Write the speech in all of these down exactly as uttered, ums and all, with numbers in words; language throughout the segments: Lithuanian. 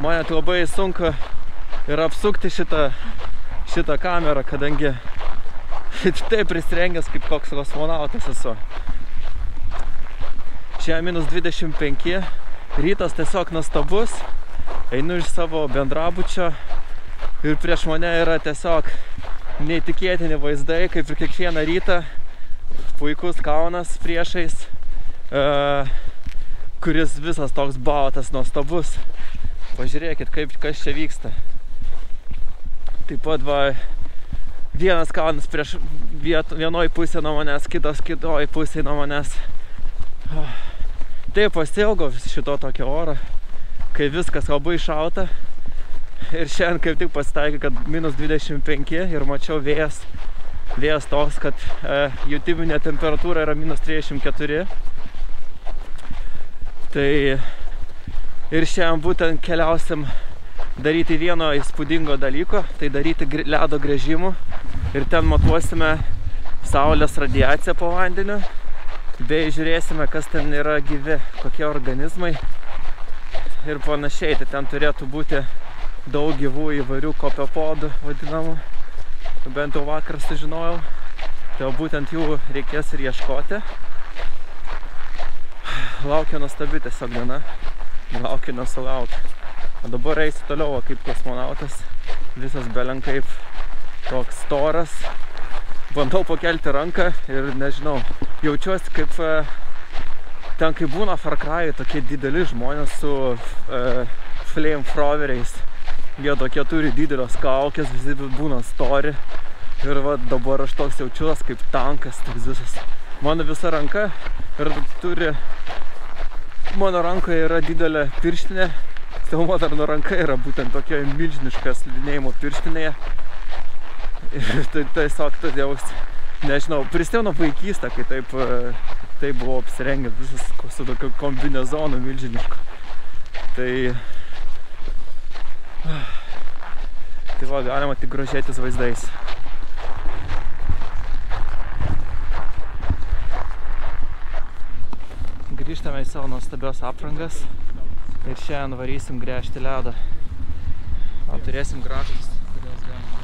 man net labai sunku yra apsukti šitą, šitą kamerą, kadangi taip prisirengęs kaip koks kosmonautas esu. Šiandien minus dvidešimt penki, rytas tiesiog nuostabus, einu iš savo bendrabučio ir prieš mane yra tiesiog neįtikėtini vaizdai, kaip ir kiekvieną rytą, puikus Kaunas priešais, e, kuris visas toks baltas, nuostabus. Pažiūrėkit, kaip, kas čia vyksta. Taip pat va, vienas Kaunas prieš viet, vienoj pusė nuo manęs, kitas kitoj pusė nuo manęs. Taip pasiilgau šito tokio oro, kai viskas labai šalta. Ir šiandien kaip tik pasitaikė, kad minus dvidešimt penki ir mačiau vėjas, vėjas toks, kad e, jutibinė temperatūra yra minus trisdešimt keturi. Tai ir šiandien būtent keliausim daryti vieno įspūdingo dalyko, tai daryti ledo gręžimų. Ir ten matuosime saulės radiaciją po vandeniu, bei žiūrėsime, kas ten yra gyvi, kokie organizmai ir panašiai. Tai ten turėtų būti daug gyvų įvairių kopiopodų vadinamų, bent jau vakar sužinojau, tai būtent jų reikės ir ieškoti. Laukia nuostabi tiesiog diena, laukia nesulaukia. O dabar eisiu toliau kaip kosmonautas, visas belenkaip toks storas, bandau pakelti ranką ir nežinau, jaučiuosi kaip ten, kai būna Far Cry, tokie dideli žmonės su e, flamethroweriais. Jie tokie turi didelios kaukės, visi būna stori. Ir va, dabar aš toks jaučiuos kaip tankas, toks visas. Mano visa ranka ir turi, mano rankoje yra didelė pirštinė. Savo motorno ranka yra būtent tokia milžiniška slidinėjimo pirštinėje. Ir tai tiesiog todėl, nežinau, prisimenu vaikystę, kai taip, taip buvau apsirengęs visas su tokiu kombinezonu milžinišku. Tai Tai va, galima tik grožėtis vaizdais. Grįžtame į savo nuostabios aprangas ir šiandien varysim gręžti ledą. O turėsim gražus, kurios galima.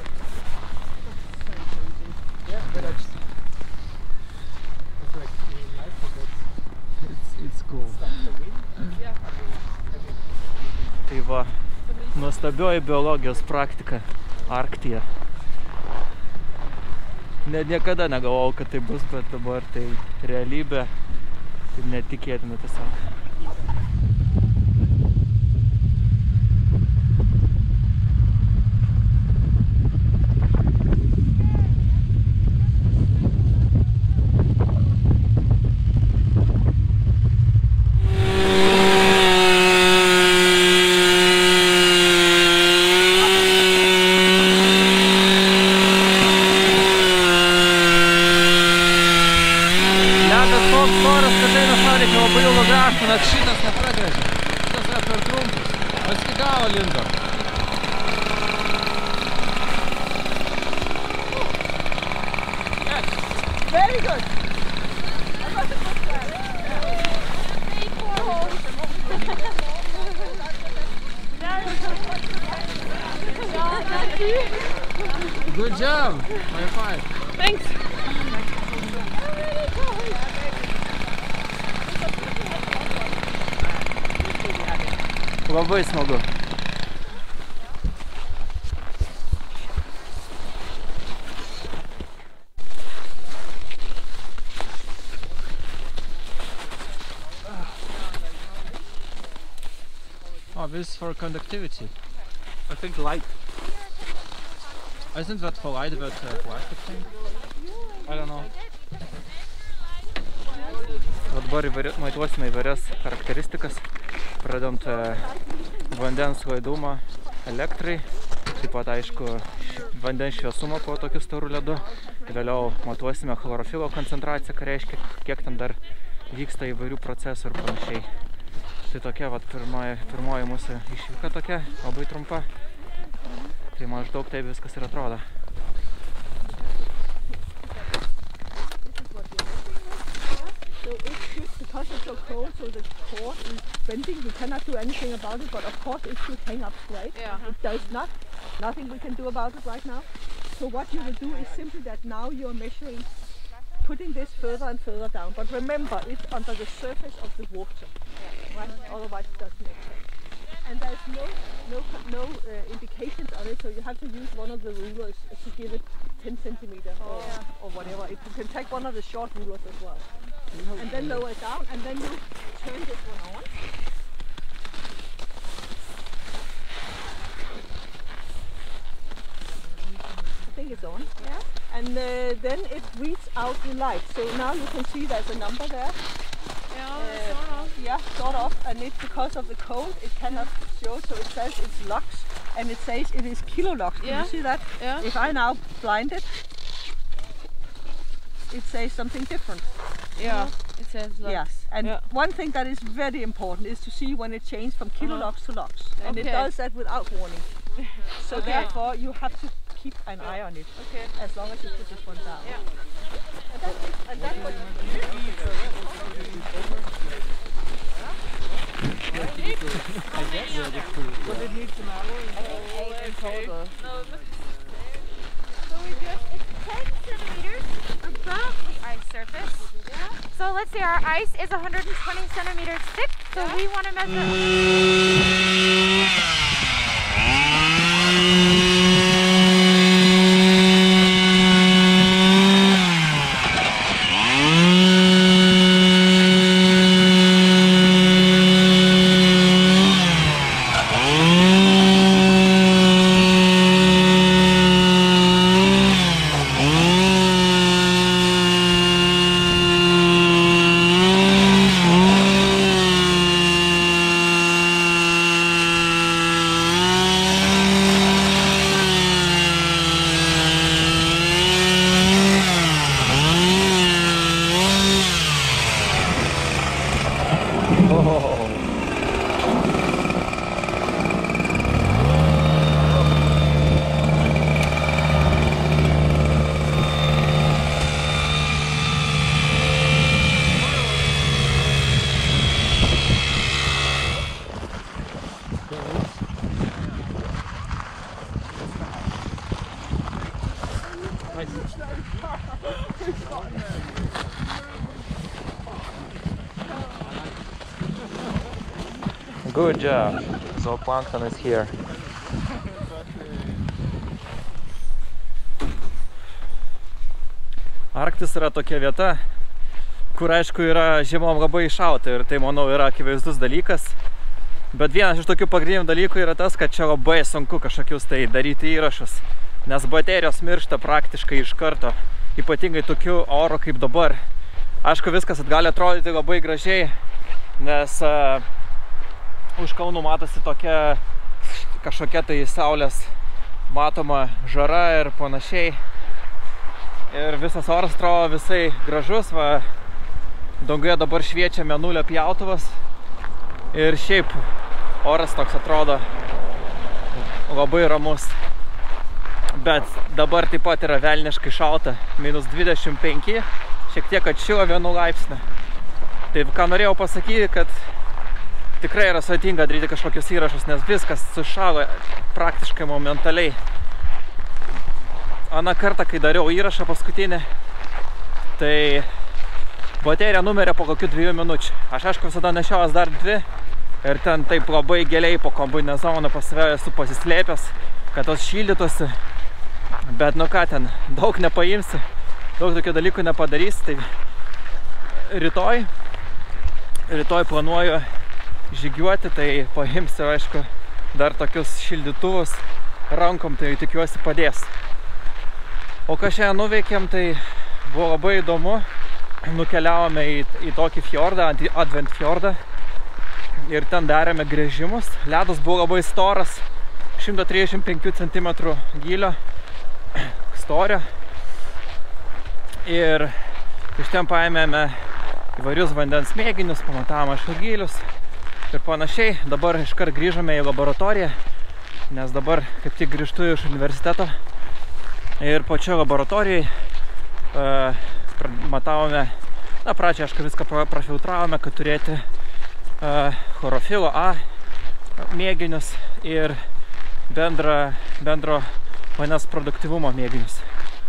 It's, it's cool. Tai va, nuostabioji biologijos praktika Arktyje. Ne, niekada negalvojau, kad tai bus, bet dabar tai realybė ir netikėtina tiesiog. Net šitas nepragrėžė. Šitas yra per trumpus. Mes iki galo lindom. Very good. I got a good one. Good job. High five. Thanks. Labai smagu. Oh, this is for conductivity. I think light. Isn't that for light, that uh, plastic thing? I don't know. Dabar matuosime įvairias charakteristikas, pradedant vandens laidumą elektrai, taip pat aišku vandens šviesumą po tokiu storu ledu. Vėliau matuosime chlorofilo koncentraciją, ką reiškia, kiek ten dar vyksta įvairių procesų ir panašiai. Tai tokia vat pirmoji, pirmoji mūsų išvyka tokia, labai trumpa. Tai maždaug taip viskas ir atrodo. So it's just because it's so cold, so the cord is bending, we cannot do anything about it, but of course it should hang up straight. Yeah. It does not. Nothing we can do about it right now. So what you will do is simply that now you are measuring, putting this further and further down. But remember, it's under the surface of the water, right? Otherwise it doesn't make sense. And there's no no no uh, indications on it, so you have to use one of the rulers to give it ten centimeters or, Yeah. or whatever. If you can take one of the short rulers as well, and then lower it down, and then you turn this one on. I think it's on. Yeah. And uh, then it reads out the light. So now you can see there's a number there. Yeah, Uh, sort of. Yeah, sort of, and it's because of the cold it cannot show, so it says it's lux, and it says it is kilolux. Can Yeah. you see that? Yeah. If I now blind it, it says something different. Yeah. It says lux. Yes, and Yeah. one thing that is very important is to see when it changed from kilolux to lux, and it Okay. does that without warning. So Okay. therefore you have to keep an eye on it, Okay. as long as you put this one down. Yeah. And that's it. And that's what Eight in total. So we just, it's ten centimeters above the ice surface. So let's say our ice is one hundred twenty centimeters thick, so we want to measure. Good job. Zooplankton is here. Arktis yra tokia vieta, kur aišku yra žiemom labai šalta ir tai manau yra akivaizdus dalykas. Bet vienas iš tokių pagrindinių dalykų yra tas, kad čia labai sunku kažkokius tai daryti įrašus, nes baterijos miršta praktiškai iš karto, ypatingai tokiu oru kaip dabar. Aišku, viskas gali atrodyti labai gražiai, nes uh, už kalnų matosi tokia kažkokia tai saulės matoma žara ir panašiai. Ir visas oras atrodo visai gražus, va, danguje dabar šviečia mėnulio pjautuvas. Ir šiaip oras toks atrodo labai ramus. Bet dabar taip pat yra velniškai šalta, minus dvidešimt penki, šiek tiek atšilo vienu laipsniu. Taip, ką norėjau pasakyti, kad tikrai yra sudėtinga daryti kažkokius įrašus, nes viskas sušalo praktiškai momentaliai. Aną kartą, kai dariau įrašą paskutinį, tai baterija numirė po kokių dviejų minučių. Aš aišku visada nešiojęs dar dvi ir ten taip labai giliai po kombinezoną pas save esu pasislėpęs, kad tos šildytųsi. Bet nu ką ten, daug nepaimsi, daug tokių dalykų nepadarysi. Tai rytoj, rytoj planuoju žygiuoti, tai paimsiu aišku dar tokius šildytuvus rankom, tai tikiuosi padės. O ką šiandien nuveikėm, tai buvo labai įdomu. Nukeliavome į, į tokį fjordą, Advent fjordą, ir ten darėme gręžimus. Ledas buvo labai storas, šimtas trisdešimt penkių centimetrų gylio storio. Ir iš ten paėmėme įvairius vandens mėginius, pamatavome gylius ir panašiai. Dabar iškart grįžome į laboratoriją, nes dabar kaip tik grįžtu iš universiteto. Ir pačioje laboratorijai uh, matavome, na pradžią aišku viską prafiltravome, kad turėti chlorofilo A mėginius ir bendra, bendro vandens produktyvumo mėginius.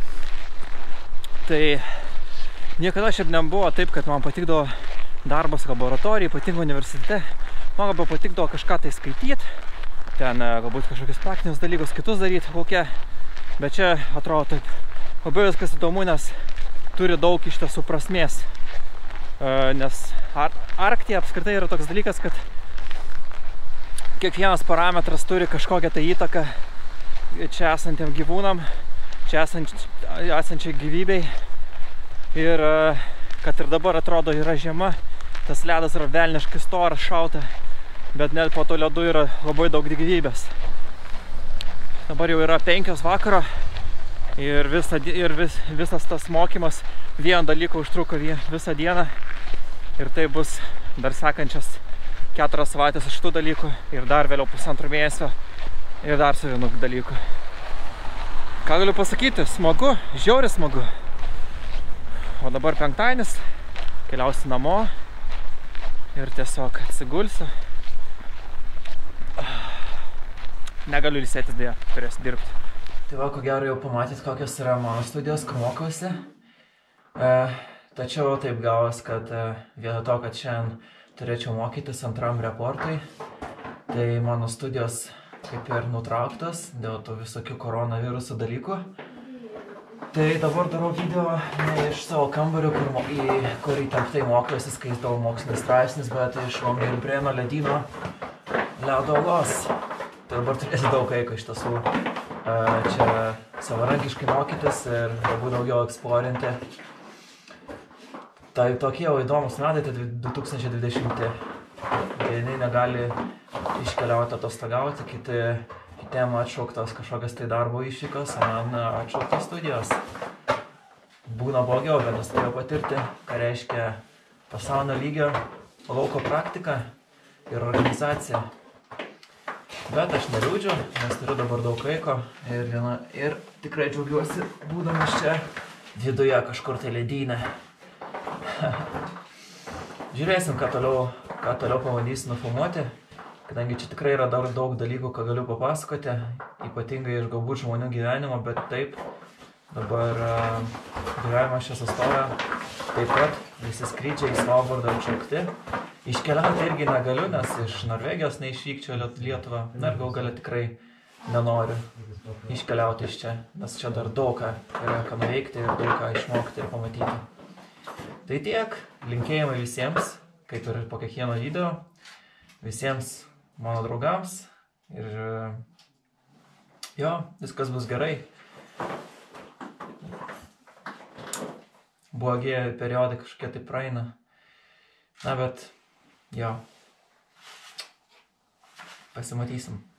Tai niekada šiaip nebuvo taip, kad man patikdavo darbas laboratorijai, ypatingai universitete. Man labiau patikdavo kažką tai skaityti, ten galbūt kažkokius praktinius dalykus, kitus daryti kokie. Bet čia atrodo taip labai viskas įdomu, nes turi daug iš tiesų prasmės. Nes ar Arktija apskritai yra toks dalykas, kad kiekvienas parametras turi kažkokią tai įtaką čia esantiem gyvūnam, čia esančiai gyvybei. Ir kad ir dabar atrodo yra žiema, tas ledas yra velniškai storas, šalta, bet net po to ledu yra labai daug gyvybės. Dabar jau yra penkios vakaro ir, visa, ir vis, visas tas mokymas vieno dalyko užtruko visą dieną. Ir tai bus dar sekančias keturias savaitės iš tų dalykų ir dar vėliau pusantro mėnesio ir dar su vienu dalyku. Ką galiu pasakyti? Smagu, žiauriai smagu. O dabar penktadienis, keliausiu namo ir tiesiog atsigulsiu. Negaliu ilsėtis dėja, turėsiu dirbti. Tai va, ko gero jau pamatėt, kokios yra mano studijos, kur mokausi. E, tačiau taip gavos, kad e, vietoj to, kad šiandien turėčiau mokytis antram reportui, tai mano studijos kaip ir nutrauktos dėl tų visokių koronavirusų dalykų. Tai dabar darau video ne iš savo kambario, kur, į, kur įtemptai mokiausi, skaitau mokslinis straipsnis, bet iš Vangelbrėno ledyno ledo olos. Tai dabar turėsiu daug laiko iš tiesų čia savarankiškai mokytis ir galbūt daugiau eksplorinti. Tai tokie jau įdomus metai, tai du tūkstančiai dvidešimti. Vieni negali iškeliauti atostogauti, kiti kitiem atšauktos kažkokios tai darbo išvykos, o man atšauktos studijos. Būna blogiau, bet aš turėjau patirti, ką reiškia pasaulinio lygio lauko praktika ir organizacija. Bet aš neliūdžiu, nes turiu dabar daug laiko ir, viena, ir tikrai džiaugiuosi būdamas čia viduje kažkur tai ledyne. Žiūrėsim, ką toliau, ką toliau pabandysiu nufilmuoti, kadangi čia tikrai yra dar daug dalykų, ką galiu papasakoti, ypatingai iš galbūt žmonių gyvenimo, bet taip, dabar gyvenimas čia sustoja, taip pat visi skrydžiai į Svalbardą atšaukti. Iškeliauti irgi negaliu, nes iš Norvegijos neišvykčiau Lietuvą, na ir gal galia tikrai nenoriu iškeliauti iš čia, nes čia dar daug ką yra ką nuveikti ir daug ką išmokti ir pamatyti. Tai tiek, linkėjimai visiems, kaip ir po kiekvieno video, visiems mano draugams ir jo, viskas bus gerai. Blogi periodai kažkokie tai praeina, na bet jo, pasimatysim.